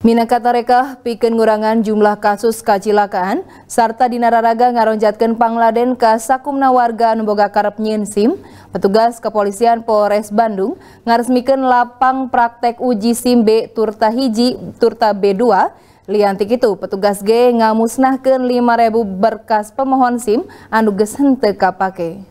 Minangkabau pikeun ngurangan jumlah kasus kacilakaan sarta dinararaga ngaronjatkeun pangladen ka sakumna warga anu boga karep nyieun SIM. Petugas kepolisian Polres Bandung ngaresmikeun lapang praktek uji SIM B turta hiji turta B2. Lianti kitu petugas ge ngamusnahkeun 5.000 berkas pemohon SIM anu geus henteu kapake.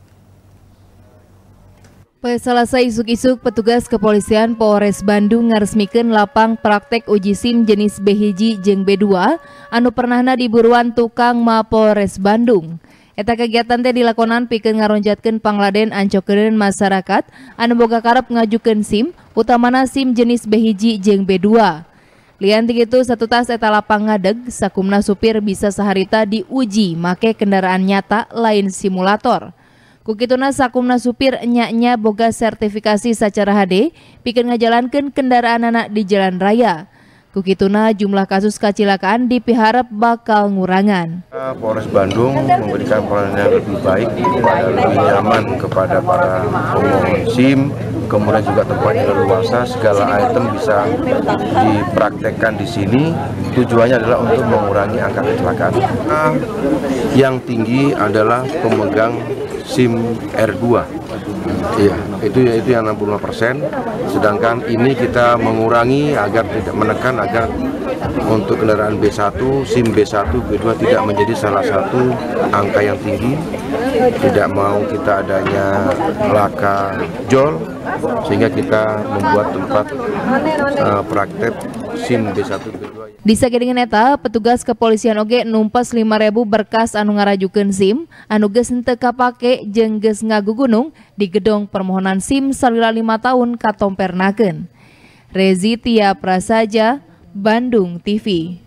Selasa isuk-isuk petugas kepolisian Polres Bandung ngaresmikeun lapang praktek uji SIM jenis B1 jeung B2 anu pernahna diburuan tukang Mapolres Bandung. Eta kegiatan teh dilakonan pikeun ngaronjatkeun pangladen ancokeun masyarakat anu boga karep ngajukeun SIM, utamana SIM jenis B1 jeung B2. Lian kitu satu tas eta lapang ngadeg sakumna supir bisa saharita diuji make kendaraan nyata lain simulator. Kukituna sakumna supir nya boga sertifikasi secara HD pikeun ngajalankeun kendaraan anak di jalan raya. Kukituna jumlah kasus kacilakaan dipiharap bakal ngurangan. Polres Bandung memberikan pelayanan yang lebih baik, lebih nyaman kepada para pemohon SIM, kemudian juga tempatnya leluasa, segala item bisa dipraktekkan di sini. Tujuannya adalah untuk mengurangi angka kecelakaan. Yang tinggi adalah pemegang SIM R2, iya, itu yang 65%. Sedangkan ini kita mengurangi agar tidak menekan agar untuk kendaraan B1, SIM B1, B2 tidak menjadi salah satu angka yang tinggi. Tidak mau kita adanya laka jol, sehingga kita membuat tempat praktek SIM B1, B2. Disagedengan eta, petugas kepolisian oge numpas 5.000 berkas anu ngarajukeun SIM anu geus henteu kapake jeung geus ngagugunung di gedung permohonan SIM salila 5 tahun katompernakeun. Rezi Tia Prasaja, Bandung TV.